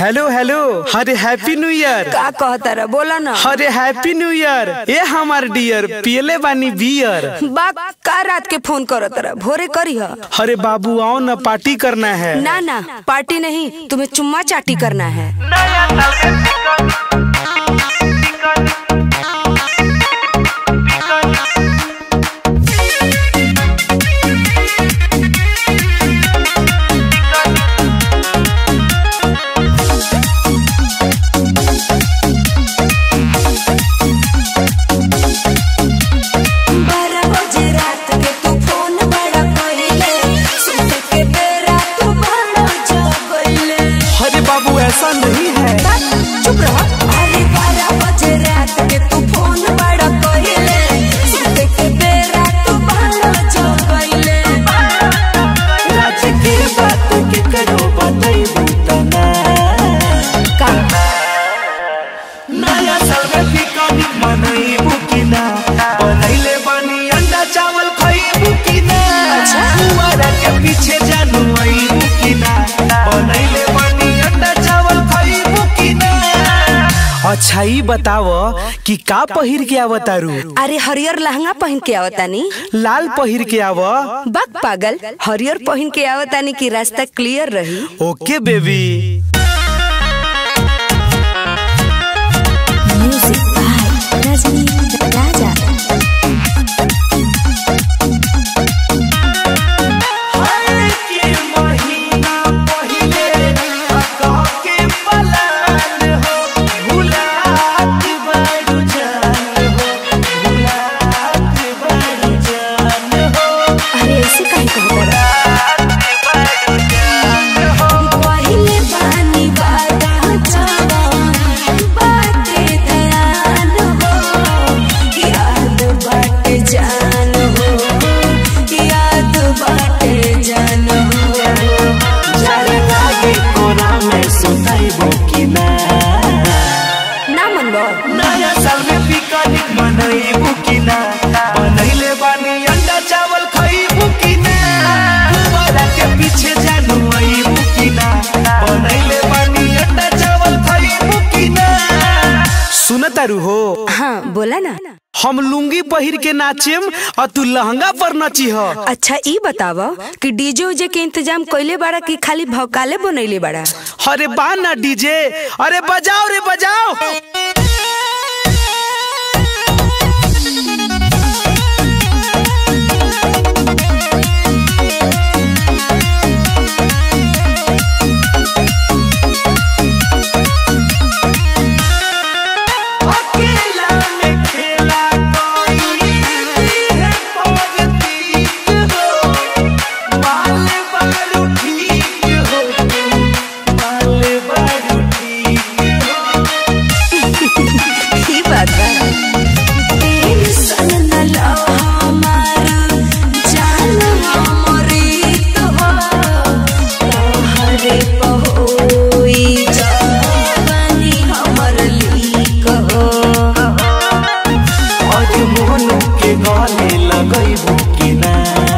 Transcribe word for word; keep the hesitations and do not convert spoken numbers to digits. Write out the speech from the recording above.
Hello hello, अरे happy new year. का कहता रहा, बोला ना। अरे हैप्पी न्यू ईयर। ए हमार डियर, पियले बानी बियर। बाप का रात के फोन करो तरह, भोरे करी है। अरे बाबू आओ ना, पार्टी करना है। ना ना पार्टी नहीं, तुम्हें चुम्मा चाटी करना है। ऐसा नहीं है, चुप रहो। अरे बारह बजे रात के तू फोन बड़ा कइले, सुते के बेरा तू बड़ा जगइले। रात के बात के करो बताई बुतना का नया साल में पिकनिक मनई बुकिना, बनैले बानी अंडा चावल खाई बुकिना। अच्छा फुवारा के पीछे जानू आई बुकिना, बनैले बानी अंडा चावल खाई बुकिना। अच्छा ही बताओ कि का पहिर के आवतारू? अरे हरियर लहंगा पहन के आवतानी। लाल पहिर के आव। बक पागल, हरियर पहन के आवतानी कि रास्ता क्लियर रही। Okay baby. Music by Rajni Raja. नया साल में पिकनिक मनई बुकिना, बनैले बानी अंडा चावल खाई बुकिना। फुवारा के पीछे जानू आई बुकिना, बनैले बानी अंडा चावल खाई बुकिना। सुनतारू हो? हाँ बोला ना। हम लुंगी पहिर के नाचेम और तू लहंगा पर नची हो। अच्छा ई बतावा कि डीजे उजे के इंतजाम कइले बाड़ा कि खाली भौकाले बनैले बाड़ा? अरे बा ना डीजे, अरे बजाओ रे बजाओ। के गले लगई बुकिना।